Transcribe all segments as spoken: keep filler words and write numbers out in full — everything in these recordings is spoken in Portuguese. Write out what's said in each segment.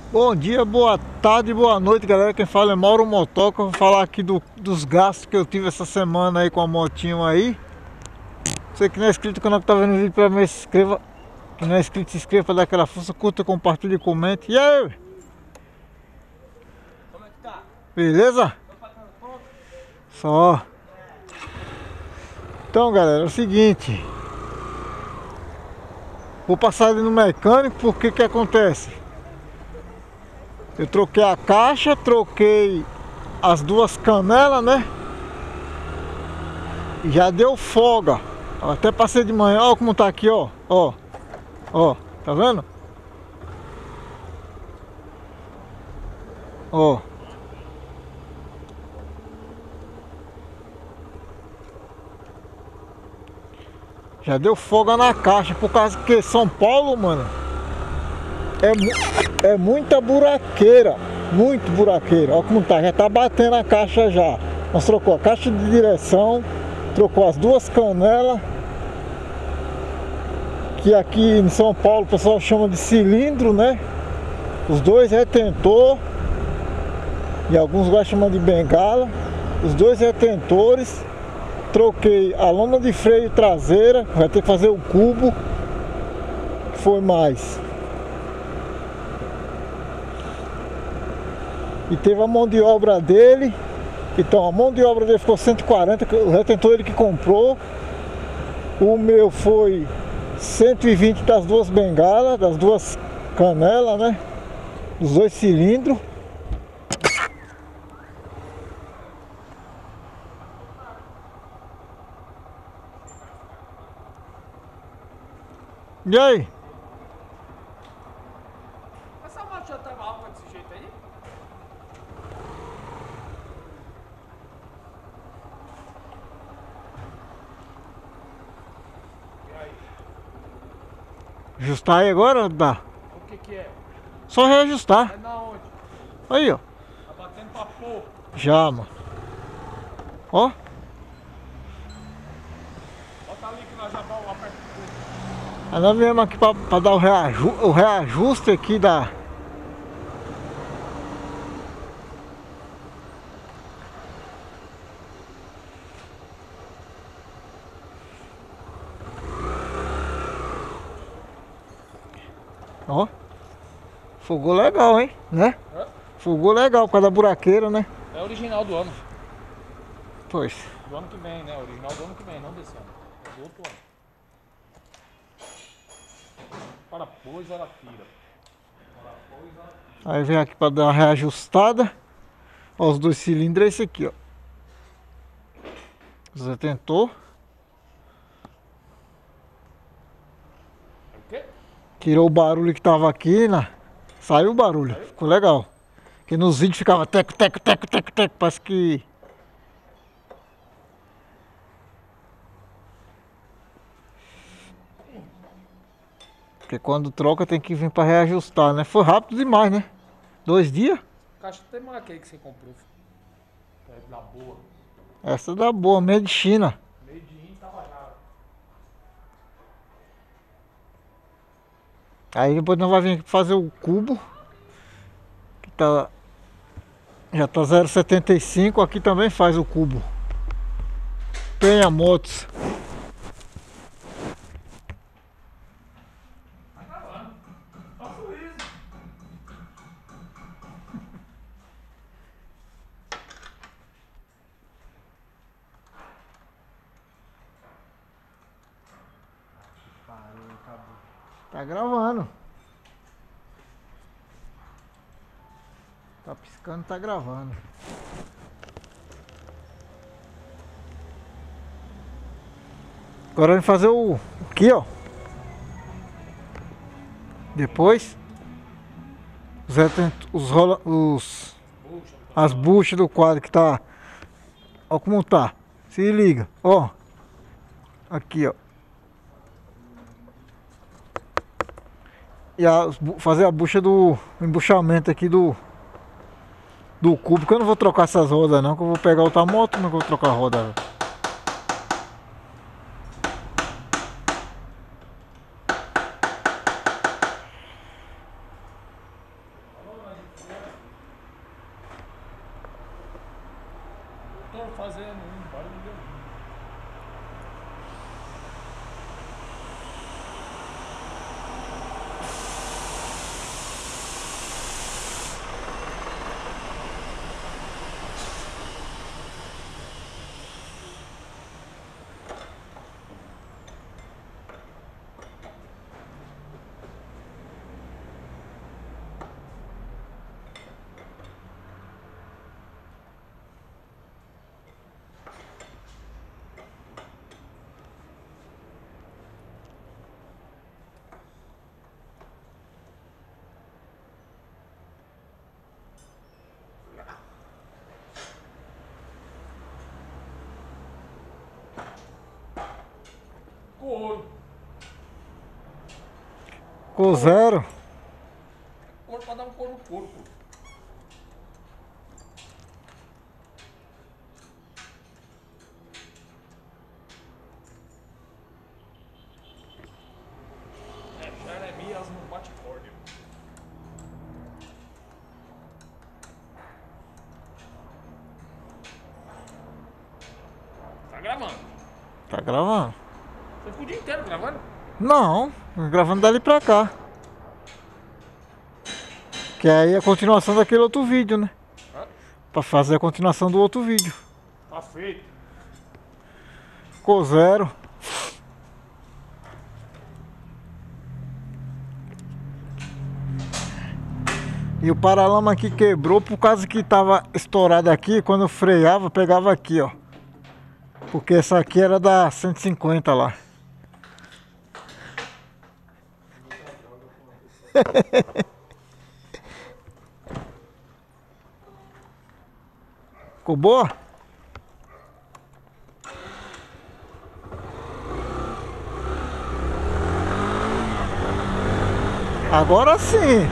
Bom dia, boa tarde, boa noite, galera. Quem fala é Mauro Motoca. Vou falar aqui do- dos gastos que eu tive essa semana aí com a motinho aí. Você que não é inscrito no canal, que tá vendo o vídeo, pra mim, se inscreva. Que não é inscrito, se inscreva pra dar aquela força, curta, compartilha e comente. E aí? Como é que tá? Beleza? Tô pagando conta? Só. Então, galera, é o seguinte. Vou passar ali no mecânico, porque que acontece? Eu troquei a caixa, troquei as duas canelas, né? E já deu folga. Eu até passei de manhã, ó como tá aqui, ó. Ó. Ó, tá vendo? Ó. Já deu folga na caixa, por causa que São Paulo, mano, é, mu- é muita buraqueira. Muito buraqueira. Ó como tá, já tá batendo a caixa já. Nós trocou a caixa de direção, trocou as duas canelas, que aqui em São Paulo o pessoal chama de cilindro, né? Os dois retentor, e alguns gostam de chamar de bengala. Os dois retentores. Troquei a lona de freio traseira, vai ter que fazer o cubo, que foi mais. E teve a mão de obra dele. Então a mão de obra dele ficou cento e quarenta, o retentor ele que comprou. O meu foi cento e vinte das duas bengalas, das duas canelas, né? Dos dois cilindros. E aí? Essa moto já tava alta desse jeito aí? E aí? Ajustar aí agora? Dá. O que que é? Só reajustar. É na onde? Aí, ó. Tá batendo pra pouco. Já, mano. Ó. Bota ali que nós já vamos apertar tudo. Aí nós viemos aqui pra, pra dar o, reaju o reajuste aqui da... Ó. Fogou legal, hein? Né? Hã? Fogou legal por causa da buraqueira, né? É original do ano. Pois. Do ano que vem, né? Original do ano que vem, não desse ano. É do outro ano. Parafuso, ela tira. Parafuso, ela tira. Aí vem aqui pra dar uma reajustada. Ó, os dois cilindros é esse aqui, ó. Você tentou. É o quê? Tirou o barulho que tava aqui, né? Saiu o barulho. Ficou legal. Porque nos vídeos ficava teco, teco, teco, teco, teco. Parece que... Porque quando troca tem que vir pra reajustar, né? Foi rápido demais, né? Dois dias? Caixa tem mais aquele que você comprou. É da boa. Essa dá boa, medicina. Meio de rim tava já. Aí depois nós vamos vir aqui fazer o cubo. Que tá... Já tá zero vírgula setenta e cinco. Aqui também faz o cubo. Penha Motos. Tá gravando. Faço isso. Parou, acabou. Tá gravando. Tá piscando, tá gravando. Agora vamos fazer o... Aqui, ó. Depois... Os, retent... os, rola... os... Puxa, As buchas do quadro que tá... Ó como tá. Se liga, ó. Aqui, ó. E a... fazer a bucha do... O embuchamento aqui do... Do cubo, que eu não vou trocar essas rodas não, que eu vou pegar outra moto, como é que eu vou trocar a roda? fazendo um barulho de Deus. Couro. Ficou zero. Couro pra dar um couro no corpo. É, Jeremias não bate corda. Tá gravando. Tá gravando? Você ficou o dia inteiro gravando? Não, gravando dali pra cá. Que aí é a continuação daquele outro vídeo, né? Hã? Pra fazer a continuação do outro vídeo. Tá feito. Ficou zero. E o paralama aqui quebrou por causa que tava estourado aqui. Quando eu freava, pegava aqui, ó. Porque essa aqui era da cento e cinquenta lá. Ficou boa? Agora sim.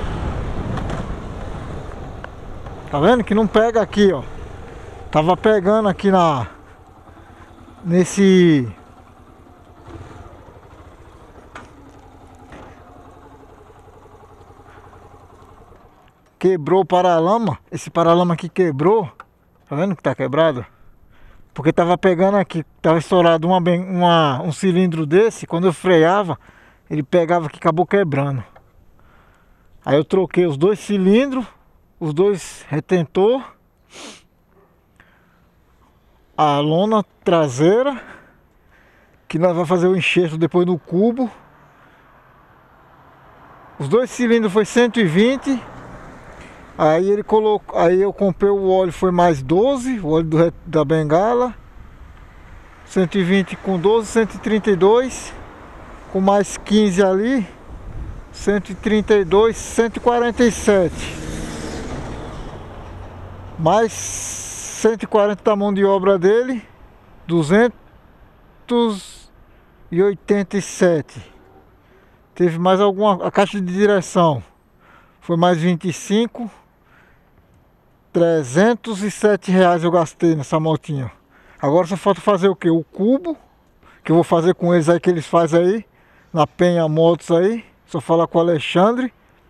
Tá vendo que não pega aqui, ó. Tava pegando aqui na nesse quebrou o paralama. Esse paralama aqui quebrou. Tá vendo que tá quebrado? Porque tava pegando aqui, tava estourado uma, uma, um cilindro desse. Quando eu freava, ele pegava aqui, acabou quebrando. Aí eu troquei os dois cilindros, os dois retentor, a lona traseira, que nós vamos fazer o enxerto depois no cubo. Os dois cilindros foi cento e vinte. Aí ele colocou, aí eu comprei o óleo, foi mais doze, o óleo do, da bengala. cento e vinte com doze, cento e trinta e dois, com mais quinze ali, cento e trinta e dois, cento e quarenta e sete. Mais cento e quarenta da mão de obra dele, duzentos e oitenta e sete. Teve mais alguma, a caixa de direção foi mais vinte e cinco. trezentos e sete reais eu gastei nessa motinha. Agora só falta fazer o que? O cubo, que eu vou fazer com eles aí, que eles fazem aí na Penha Motos aí. Só falar com o Alexandre.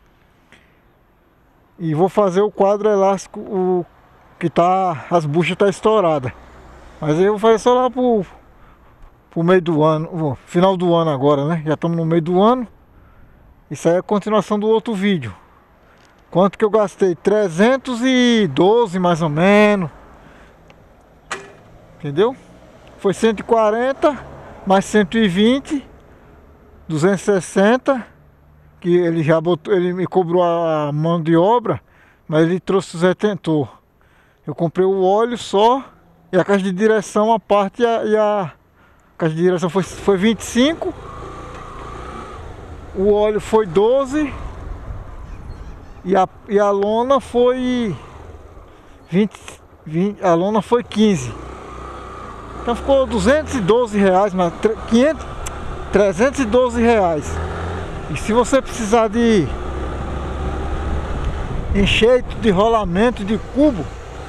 E vou fazer o quadro elástico, o que tá, as buchas tá estouradas. Mas aí eu vou fazer só lá pro, pro meio do ano, final do ano agora, né? Já estamos no meio do ano. Isso aí é a continuação do outro vídeo. Quanto que eu gastei? trezentos e doze mais ou menos. Entendeu? Foi cento e quarenta mais cento e vinte, duzentos e sessenta. Que ele já botou, ele me cobrou a mão de obra, mas ele trouxe os retentor. Eu comprei o óleo só e a caixa de direção, a parte e a, e a caixa de direção foi, foi vinte e cinco. O óleo foi doze. E a, e a lona foi vinte, vinte, a lona foi quinze. Então ficou duzentos e doze reais, mas quinhentos, trezentos e doze reais. E se você precisar de enxerto, de rolamento, de cubo,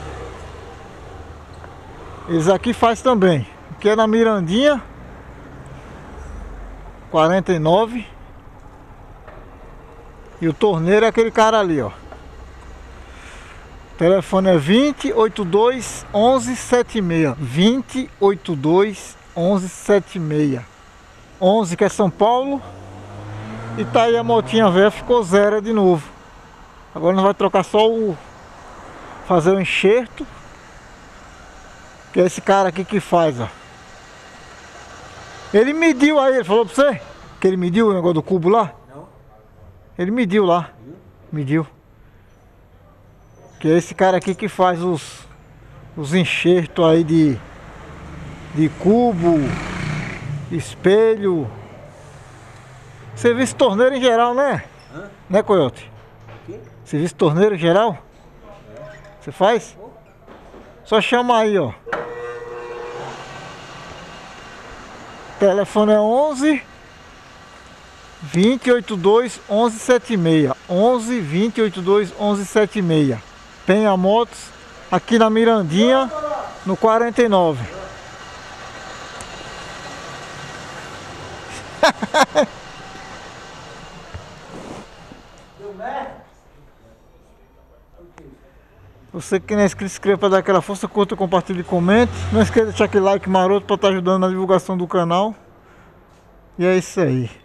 eles aqui faz também. Aqui é na Mirandinha quarenta e nove. E o torneiro é aquele cara ali, ó. O telefone é vinte, oitenta e dois, onze, setenta e seis. vinte, oitenta e dois, onze, setenta e seis. onze que é São Paulo. E tá aí a motinha velha, ficou zero de novo. Agora nós vamos trocar só o... fazer o enxerto. Que é esse cara aqui que faz, ó. Ele mediu aí, ele falou pra você? Que ele mediu o negócio do cubo lá? Não. Ele mediu lá. Mediu. Que é esse cara aqui que faz os os enxertos aí de de cubo, espelho, serviço torneiro em geral, né? Hã? Né, Coyote? O quê? Serviço torneiro em geral? Você faz? Só chama aí, ó. O telefone é onze, vinte, oitenta e dois, onze, setenta e seis. onze, vinte, oitenta e dois, onze, setenta e seis. Penha Motos, aqui na Mirandinha, no quarenta e nove. Você que não é inscrito, se inscreva para dar aquela força, curta, compartilhe e comente. Não esqueça de deixar aquele like maroto para estar ajudando na divulgação do canal. E é isso aí.